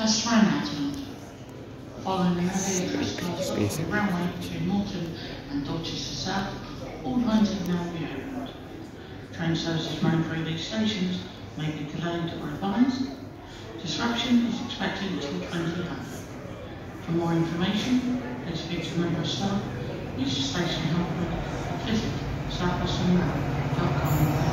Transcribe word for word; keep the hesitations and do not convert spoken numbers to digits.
train accident. Following an early address of the railway between Morton and Dorchester South, all trains have now reopened. Train services running through these stations may be delayed or revised. Disruption is expected until twenty hundred. For more information, please speak to a member of staff, use the station helpline, or visit south western rail dot com.